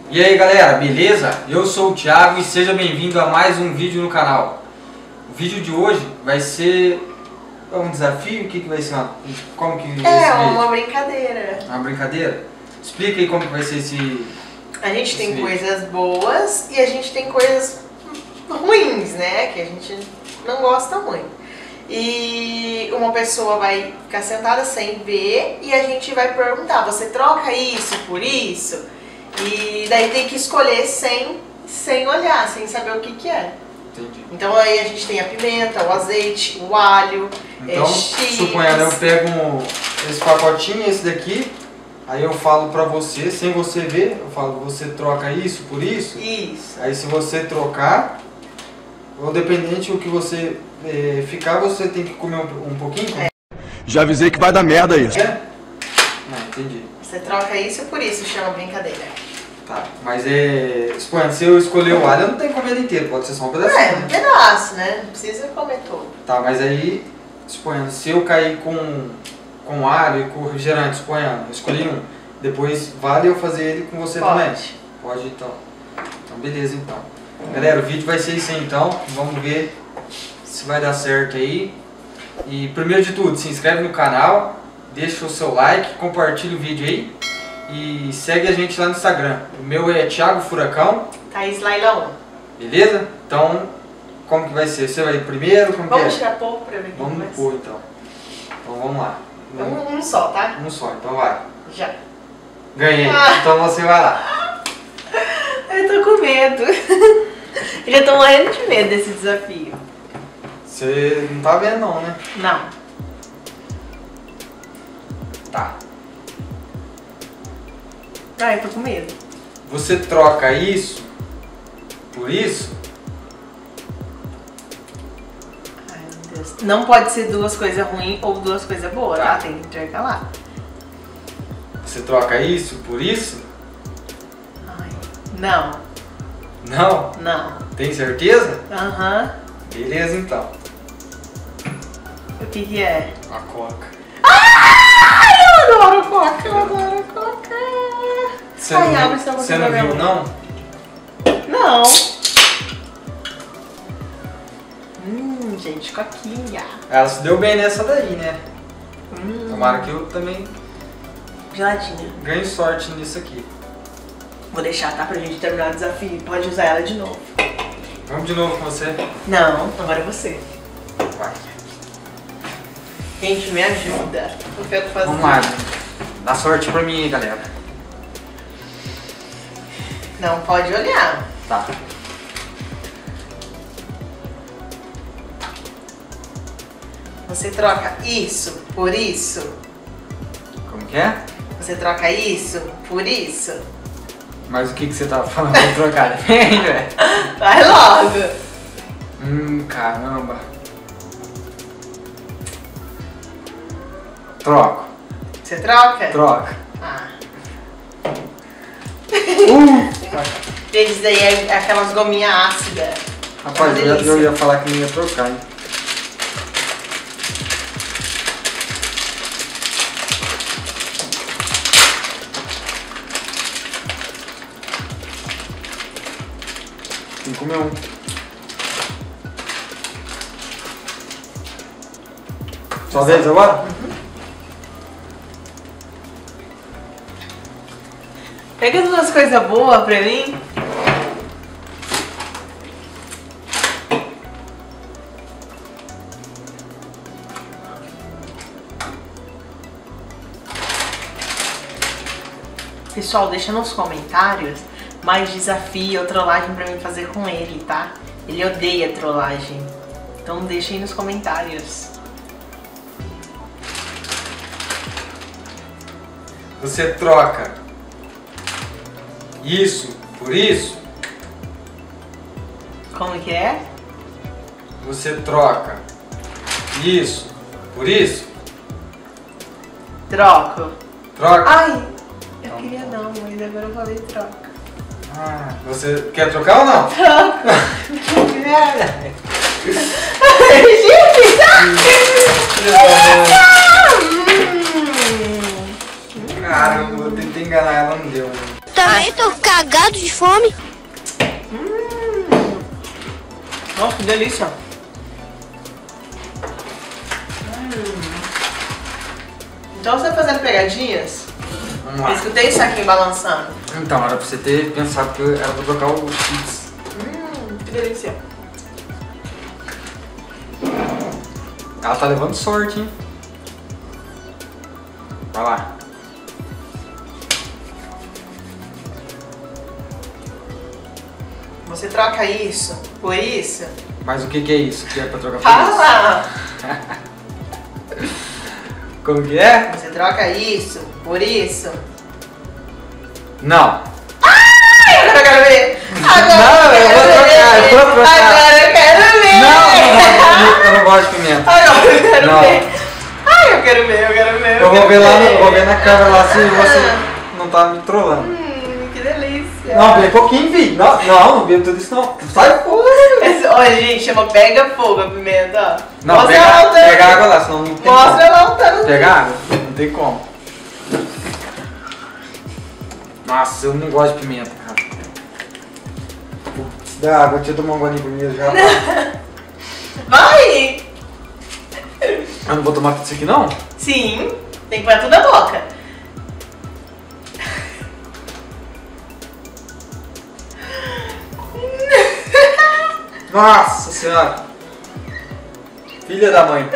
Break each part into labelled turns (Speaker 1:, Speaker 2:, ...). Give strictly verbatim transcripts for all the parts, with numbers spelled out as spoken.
Speaker 1: E aí galera, beleza? Eu sou o Thiago e seja bem-vindo a mais um vídeo no canal. O vídeo de hoje vai ser um desafio? O que, que vai ser? Como que vai
Speaker 2: É,
Speaker 1: ser
Speaker 2: uma brincadeira.
Speaker 1: Uma brincadeira? Explica aí como que vai ser esse...
Speaker 2: A gente
Speaker 1: esse
Speaker 2: tem
Speaker 1: vídeo.
Speaker 2: coisas boas e a gente tem coisas ruins, né? Que a gente não gosta muito. E uma pessoa vai ficar sentada sem ver e a gente vai perguntar, você troca isso por isso? E daí tem que escolher sem, sem olhar, sem saber o que que é.
Speaker 1: Entendi.
Speaker 2: Então aí a gente tem a pimenta, o azeite, o alho,
Speaker 1: Então,
Speaker 2: é, X.
Speaker 1: suponhando, eu pego um, esse pacotinho, esse daqui, aí eu falo pra você, sem você ver, eu falo, você troca isso por isso?
Speaker 2: Isso.
Speaker 1: Aí se você trocar, ou dependente do que você é, ficar, você tem que comer um, um pouquinho?
Speaker 2: É.
Speaker 3: Já avisei que vai dar merda isso.
Speaker 1: É? Não, entendi.
Speaker 2: Você troca isso por isso, chama brincadeira.
Speaker 1: Tá, mas é... Suponhando, se eu escolher o alho, eu não tenho que comer ele inteiro, pode ser só um pedacinho,
Speaker 2: É, um
Speaker 1: né?
Speaker 2: pedaço, né? Não precisa comer todo.
Speaker 1: Tá, mas aí, suponhando, se eu cair com, com alho e com refrigerante, suponhando, eu escolhi um, depois vale eu fazer ele com você
Speaker 2: Pode.
Speaker 1: também? Pode, então. Então, beleza, então. Galera, o vídeo vai ser isso aí, então. Vamos ver se vai dar certo aí. E, primeiro de tudo, se inscreve no canal, deixa o seu like, compartilha o vídeo aí. E segue a gente lá no Instagram. O meu é Thiago Furacão.
Speaker 2: Thaís Laila um.
Speaker 1: Beleza? Então, como que vai ser? Você vai primeiro? Como
Speaker 2: Vamos
Speaker 1: que é?
Speaker 2: tirar pouco pra ver quem
Speaker 1: Vamos
Speaker 2: começa.
Speaker 1: pôr então. Então vamos lá. Um,
Speaker 2: Um, um só, tá?
Speaker 1: um só, então vai.
Speaker 2: Já.
Speaker 1: Ganhei.
Speaker 2: Ah.
Speaker 1: Então você vai lá.
Speaker 2: Eu tô com medo. Eu já tô morrendo de medo desse desafio.
Speaker 1: Você não tá vendo não, né?
Speaker 2: Não.
Speaker 1: Tá.
Speaker 2: Ah, eu tô com medo.
Speaker 1: Você troca isso por isso?
Speaker 2: Ai, meu Deus. Não pode ser duas coisas ruins ou duas coisas boas, tá? Tem que intercalar.
Speaker 1: Você troca isso por isso?
Speaker 2: Ai. Não.
Speaker 1: Não?
Speaker 2: Não.
Speaker 1: Tem certeza?
Speaker 2: Aham.
Speaker 1: Beleza então.
Speaker 2: O que que é?
Speaker 1: A coca.
Speaker 2: Ai, eu adoro coca, eu adoro coca.
Speaker 1: Você
Speaker 2: Ai,
Speaker 1: não,
Speaker 2: abre só pra
Speaker 1: você não
Speaker 2: ver
Speaker 1: viu
Speaker 2: um.
Speaker 1: não?
Speaker 2: Não. Hum, gente, coquinha.
Speaker 1: Ela se deu bem nessa daí, né?
Speaker 2: Hum,
Speaker 1: Tomara que eu também
Speaker 2: geladinha.
Speaker 1: ganhe sorte nisso aqui.
Speaker 2: Vou deixar, tá? Pra gente terminar o desafio. Pode usar ela de novo.
Speaker 1: Vamos de novo com você?
Speaker 2: Não, agora é você.
Speaker 1: Vai.
Speaker 2: Gente, me ajuda. Não sei o que fazer.
Speaker 1: Vamos lá. Dá sorte pra mim aí, galera.
Speaker 2: Não pode olhar.
Speaker 1: Tá.
Speaker 2: Você troca isso por isso.
Speaker 1: Como que é?
Speaker 2: Você troca isso por isso.
Speaker 1: Mas o que, que você tava falando pra trocar? Vem, velho.
Speaker 2: Vai logo.
Speaker 1: Hum, caramba. Troco.
Speaker 2: Você troca?
Speaker 1: Troca.
Speaker 2: Ah.
Speaker 1: Uh!
Speaker 2: Eles daí é aquelas gominhas ácidas.
Speaker 1: Rapaz,
Speaker 2: É
Speaker 1: eu
Speaker 2: uma
Speaker 1: ia, eu
Speaker 2: delícia.
Speaker 1: ia falar que não ia trocar, hein? Tem que comer um. Só vez agora?
Speaker 2: Pega duas coisas boas pra mim. Pessoal, deixa nos comentários mais desafio ou trollagem pra mim fazer com ele, tá? Ele odeia trollagem. Então deixa aí nos comentários.
Speaker 1: Você troca isso por isso?
Speaker 2: Como que é?
Speaker 1: Você troca isso por isso?
Speaker 2: Troco.
Speaker 1: Troca?
Speaker 2: Ai, eu queria não, mas agora eu falei troca.
Speaker 1: Ah, você quer trocar ou não?
Speaker 2: Troco.
Speaker 1: Que merda!
Speaker 2: Gente,
Speaker 1: Caramba, eu tentei enganar ela, não deu.
Speaker 4: também tô cagado de fome.
Speaker 2: Hum. Nossa, que delícia. Hum. Então você tá fazendo pegadinhas?
Speaker 1: Vamos lá.
Speaker 2: Eu escutei isso aqui balançando.
Speaker 1: Então, era pra você ter pensado que era pra trocar o chips.
Speaker 2: Hum, que delícia.
Speaker 1: Ela tá levando sorte, hein? Vai lá.
Speaker 2: Você troca isso por isso?
Speaker 1: Mas o que que é isso que é pra trocar por
Speaker 2: Fala!
Speaker 1: isso? Como que é?
Speaker 2: Você troca isso por isso?
Speaker 1: Não.
Speaker 2: Ai, agora eu quero ver! Agora
Speaker 1: Não, eu vou trocar, eu vou trocar.
Speaker 2: Agora eu quero ver!
Speaker 1: Não, eu não, eu não gosto de pimenta.
Speaker 2: Agora eu quero
Speaker 1: Não.
Speaker 2: ver! Ai, eu quero ver, eu quero ver!
Speaker 1: Eu vou
Speaker 2: quero
Speaker 1: ver lá, no-
Speaker 2: ver.
Speaker 1: vou ver na câmera lá se você não tá me trollando.
Speaker 2: Hum, que delícia!
Speaker 1: Não, bem pouquinho, vi. Não, não, não bebo tudo isso não. Sai fora.
Speaker 2: Esse- Olha, gente, chama pega fogo a pimenta, ó.
Speaker 1: Não,
Speaker 2: Mostra
Speaker 1: pega,
Speaker 2: ela lutando.
Speaker 1: pega água lá, senão não tem
Speaker 2: Mostra
Speaker 1: como.
Speaker 2: ela lutando.
Speaker 1: Pega água? Não tem como. Nossa, eu não gosto de pimenta, cara. Putz, dá água, deixa eu tomar um golinho comigo já.
Speaker 2: Vai!
Speaker 1: Eu não vou tomar tudo isso aqui não?
Speaker 2: Sim, tem que pôr tudo na boca.
Speaker 1: Nossa senhora. Filha da mãe.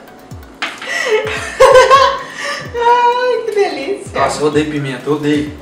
Speaker 2: Ai, que delícia.
Speaker 1: Nossa, eu odeio pimenta, eu odeio.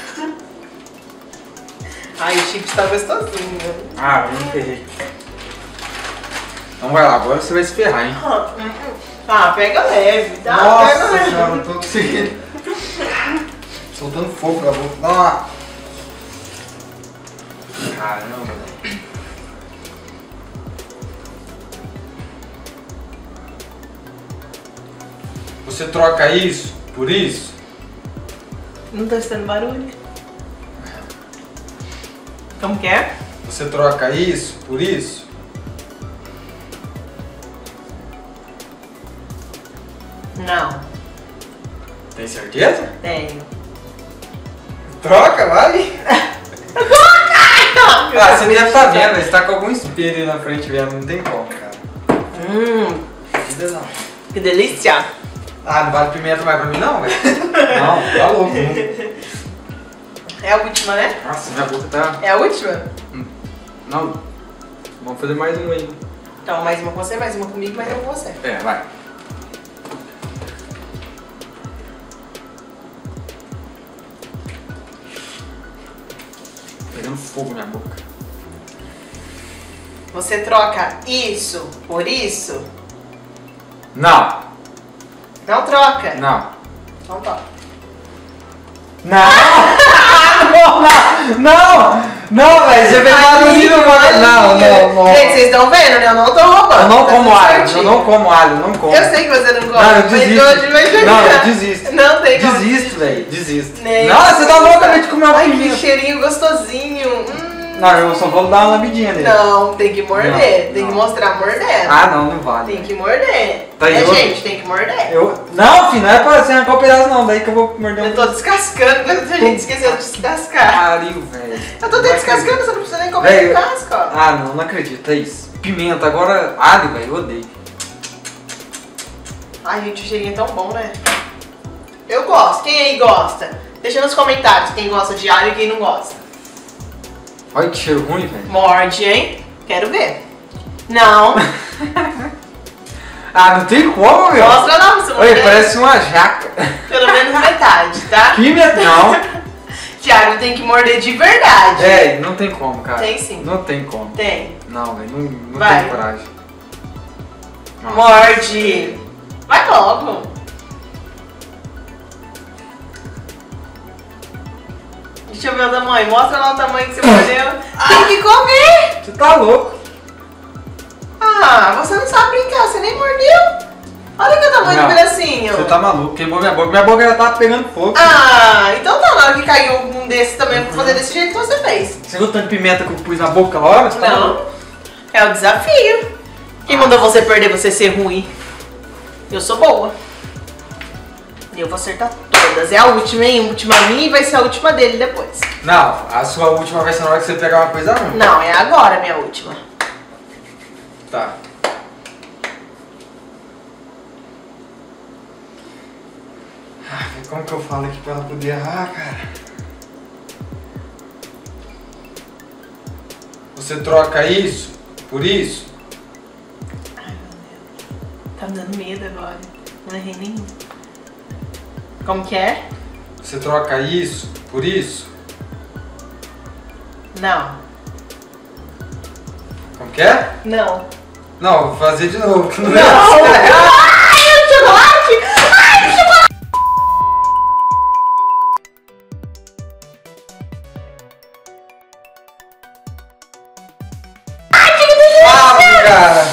Speaker 2: Ai, o chips tá gostosinho.
Speaker 1: Ah, eu não ferrei. Então vai lá, agora você vai se ferrar, hein?
Speaker 2: Ah, pega leve, tá?
Speaker 1: Nossa
Speaker 2: Pega leve.
Speaker 1: senhora, não tô conseguindo. Soltando fogo na boca. Dá uma... Caramba, velho. Você troca isso por isso?
Speaker 2: Não tô escutando barulho. Como que é?
Speaker 1: Você troca isso por isso?
Speaker 2: Não,
Speaker 1: Tem certeza?
Speaker 2: tenho.
Speaker 1: Troca, vai! Ah, você deve estar vendo, você tá com algum espelho aí na frente vendo, não tem como, cara.
Speaker 2: Hum,
Speaker 1: Ainda não.
Speaker 2: que delícia.
Speaker 1: Ah, não vale pimenta mais pra mim não, velho? Não, tá louco. Não.
Speaker 2: É a última, né?
Speaker 1: Nossa, minha boca tá...
Speaker 2: É a última?
Speaker 1: Não, vamos fazer mais um aí.
Speaker 2: Então, mais uma com você, mais uma comigo, mais uma com você.
Speaker 1: É, vai. Pegando fogo na minha boca.
Speaker 2: Você troca isso por isso?
Speaker 1: Não,
Speaker 2: Não troca?
Speaker 1: não.
Speaker 2: Então tá.
Speaker 1: Não! Não, não! Não! Não, velho, você fez barulho no bagulho. Não, não, não.
Speaker 2: Gente, vocês estão vendo, né? Eu não tô roubando.
Speaker 1: Eu não
Speaker 2: tá
Speaker 1: como
Speaker 2: tudo
Speaker 1: alho,
Speaker 2: certinho.
Speaker 1: eu não como alho, não como.
Speaker 2: Eu sei que você não gosta,
Speaker 1: Não, eu
Speaker 2: mas
Speaker 1: desisto.
Speaker 2: hoje vai jogar.
Speaker 1: Não, eu desisto.
Speaker 2: Não tem como.
Speaker 1: Desisto, velho, desisto.
Speaker 2: Nem-
Speaker 1: Não, você tá louca de comer uma
Speaker 2: Ai, que
Speaker 1: pimenta.
Speaker 2: cheirinho gostosinho. Hum.
Speaker 1: Não, eu só vou dar uma lambidinha nele.
Speaker 2: Não, tem que morder.
Speaker 1: Não,
Speaker 2: tem que
Speaker 1: não.
Speaker 2: mostrar mordendo.
Speaker 1: Ah, não, não vale.
Speaker 2: Tem que morder.
Speaker 1: Tá,
Speaker 2: é,
Speaker 1: eu-
Speaker 2: gente, tem que morder.
Speaker 1: Eu... Não, filho, não é pra você arrancar o pedaço não, daí que eu vou morder um
Speaker 2: Eu tô descascando, mas a gente esqueceu de descascar.
Speaker 1: pariu, velho.
Speaker 2: Eu tô até
Speaker 1: Não
Speaker 2: descascando,
Speaker 1: acredito.
Speaker 2: você não precisa nem comer
Speaker 1: Velho,
Speaker 2: o casco, ó.
Speaker 1: Ah, não, não acredito, é isso. Pimenta, agora alho, velho, eu odeio.
Speaker 2: Ai, gente, o cheirinho é tão bom, né? Eu gosto. Quem aí gosta? Deixa nos comentários quem gosta de alho e quem não gosta.
Speaker 1: Olha que cheiro ruim, velho.
Speaker 2: Morde, hein? Quero ver. Não.
Speaker 1: Ah, não tem como, meu.
Speaker 2: Mostra não, você não
Speaker 1: Oi,
Speaker 2: vê.
Speaker 1: parece uma jaca.
Speaker 2: Pelo menos metade, tá?
Speaker 1: Pimenta, não.
Speaker 2: Thiago tem que morder de verdade.
Speaker 1: É, não tem como, cara.
Speaker 2: Tem sim.
Speaker 1: Não tem como.
Speaker 2: Tem.
Speaker 1: Não, velho, não, não
Speaker 2: Vai.
Speaker 1: tenho coragem. Nossa.
Speaker 2: Morde. Vai logo. Deixa eu ver o tamanho. Mostra lá o tamanho que você mordeu. Tem que comer.
Speaker 1: Você tá louco.
Speaker 2: Ah, você não sabe brincar. Você nem mordeu. Olha que o tamanho
Speaker 1: Não.
Speaker 2: do pedacinho.
Speaker 1: Você tá maluco, queimou minha boca. Minha boca já tava pegando fogo.
Speaker 2: Ah, então tá na hora que caiu um desse também, eu vou fazer desse jeito que você fez.
Speaker 1: Você viu o tanto de pimenta que eu pus na boca aquela hora? Você tá maluco?
Speaker 2: Não, é o desafio. Quem mandou você perder, você ser ruim? Eu sou boa. E eu vou acertar tudo. todas. É a última, hein? A última minha e vai ser a última dele depois.
Speaker 1: Não, a sua última vai ser na hora que você pegar uma coisa ruim.
Speaker 2: Não, é agora a minha última.
Speaker 1: Tá. Ah, como que eu falo aqui pra ela poder errar, cara? Você troca isso por isso?
Speaker 2: Ai, meu Deus. Tá me dando medo agora. Não errei nenhum. Como que é?
Speaker 1: Você troca isso por isso?
Speaker 2: Não.
Speaker 1: Como que é?
Speaker 2: Não.
Speaker 1: Não, vou fazer de novo, que não,
Speaker 2: Não!
Speaker 1: é
Speaker 2: Ai, o chocolate! Ai, o chocolate! Ai, que delícia!
Speaker 1: Ah, cara!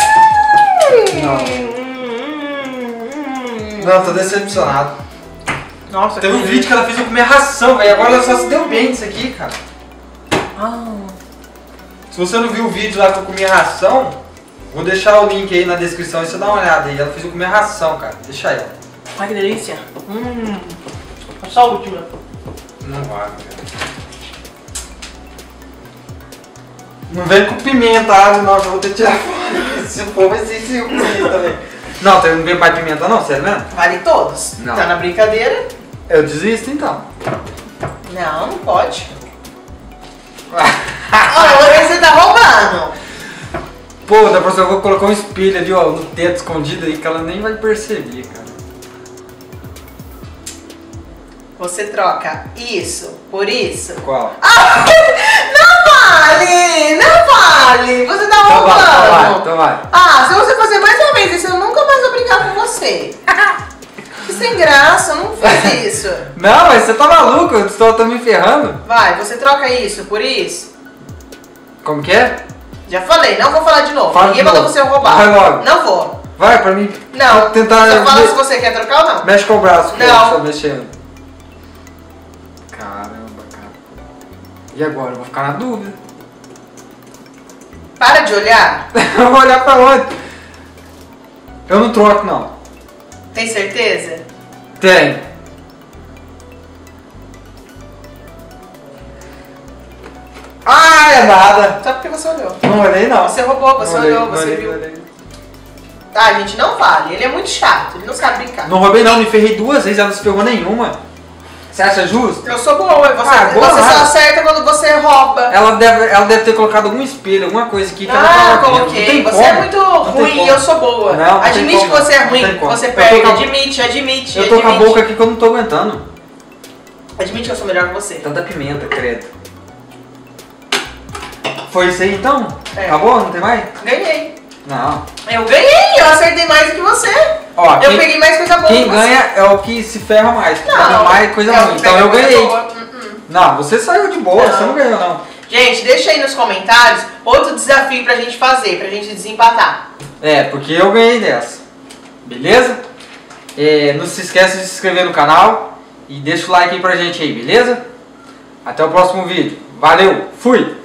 Speaker 1: Não. Não, tô decepcionado.
Speaker 2: Nossa,
Speaker 1: Teve um
Speaker 2: que
Speaker 1: vídeo que ela fez eu comer ração, velho. Agora ela só se deu bem disso aqui, cara.
Speaker 2: Ah.
Speaker 1: Se você não viu o vídeo lá que eu comi ração, vou deixar o link aí na descrição e você dá uma olhada aí. Ela fez eu comer ração, cara. Deixa aí, ó.
Speaker 2: Ai, que delícia. Hum. Só a última.
Speaker 1: Não vai, cara. Não vem com pimenta, alho, não, que eu vou ter que tirar fora. Se for, vai ser isso comigo também. Não, não vem pai pimenta não, sério mesmo?
Speaker 2: Vale todos.
Speaker 1: Não.
Speaker 2: Tá na brincadeira?
Speaker 1: Eu desisto então.
Speaker 2: Não, não pode. Olha, você tá roubando.
Speaker 1: Pô, da próxima eu vou colocar um espelho ali, ó, no teto escondido aí, que ela nem vai perceber, cara.
Speaker 2: Você troca isso por isso?
Speaker 1: Qual?
Speaker 2: Ah, não vale! Não vale! Você tá
Speaker 1: Então vai, então vai,
Speaker 2: roubando!
Speaker 1: então vai.
Speaker 2: Ah, se você fazer mais uma vez isso, eu nunca mais vou brincar com você. Que sem graça, eu não fiz isso.
Speaker 1: Não, mas você tá maluco, eu tô, tô me ferrando.
Speaker 2: Vai, você troca isso por isso?
Speaker 1: Como que é?
Speaker 2: Já falei, não vou falar de novo.
Speaker 1: Fala
Speaker 2: Ninguém
Speaker 1: de
Speaker 2: mandou
Speaker 1: novo.
Speaker 2: você roubar.
Speaker 1: Vai logo.
Speaker 2: Não vou.
Speaker 1: Vai, pra mim.
Speaker 2: Não.
Speaker 1: Vou tentar.
Speaker 2: Só fala
Speaker 1: me-
Speaker 2: se você quer trocar ou não.
Speaker 1: Mexe com o braço, que
Speaker 2: Não.
Speaker 1: eu tô mexendo. Caramba, cara. E agora? Eu vou ficar na dúvida.
Speaker 2: Para de olhar.
Speaker 1: Eu vou olhar pra onde? Eu não troco, não.
Speaker 2: Tem certeza?
Speaker 1: Tem. Ah, é nada.
Speaker 2: Só porque você olhou.
Speaker 1: Não olhei, não.
Speaker 2: Você roubou, você
Speaker 1: Não olhei,
Speaker 2: olhou,
Speaker 1: não
Speaker 2: você
Speaker 1: olhei,
Speaker 2: viu.
Speaker 1: não olhei.
Speaker 2: Ah, gente, não vale. Ele é muito chato, ele não sabe brincar.
Speaker 1: Não roubei, não. Me ferrei duas vezes, ela não se ferrou nenhuma. Você acha justo?
Speaker 2: Eu sou boa, você,
Speaker 1: Ah, boa
Speaker 2: você só
Speaker 1: nada.
Speaker 2: acerta quando você rouba.
Speaker 1: Ela deve, ela deve ter colocado algum espelho, alguma coisa aqui que ela
Speaker 2: Ah,
Speaker 1: tava vendo. Não
Speaker 2: coloquei.
Speaker 1: tem
Speaker 2: Você
Speaker 1: como.
Speaker 2: é muito
Speaker 1: Não tem
Speaker 2: ruim e
Speaker 1: como.
Speaker 2: eu sou boa.
Speaker 1: Não, não tem
Speaker 2: admite
Speaker 1: como.
Speaker 2: que você é
Speaker 1: Não
Speaker 2: ruim,
Speaker 1: tem como.
Speaker 2: você
Speaker 1: Eu tô
Speaker 2: perde.
Speaker 1: com a-
Speaker 2: Admite, admite,
Speaker 1: Eu tô com a
Speaker 2: admite.
Speaker 1: boca aqui que eu não tô aguentando.
Speaker 2: Admite que eu sou melhor que você.
Speaker 1: Tanta pimenta, credo. Foi isso aí então?
Speaker 2: É.
Speaker 1: Acabou? Não tem mais?
Speaker 2: Ganhei.
Speaker 1: Não.
Speaker 2: Eu ganhei, eu acertei mais do que você.
Speaker 1: Ó,
Speaker 2: eu
Speaker 1: quem,
Speaker 2: peguei mais coisa boa
Speaker 1: quem
Speaker 2: que você.
Speaker 1: ganha é o que se ferra mais. Que
Speaker 2: Não,
Speaker 1: ganha mais coisa
Speaker 2: é o
Speaker 1: ruim.
Speaker 2: que
Speaker 1: Então
Speaker 2: pega
Speaker 1: eu
Speaker 2: coisa
Speaker 1: ganhei.
Speaker 2: boa. Uh-uh.
Speaker 1: Não, você saiu de boa,
Speaker 2: Não.
Speaker 1: você não ganhou não.
Speaker 2: Gente, deixa aí nos comentários outro desafio pra gente fazer, pra gente desempatar.
Speaker 1: É, porque eu ganhei dessa. Beleza? É, não se esqueça de se inscrever no canal e deixa o like aí pra gente aí, beleza? Até o próximo vídeo. Valeu, fui!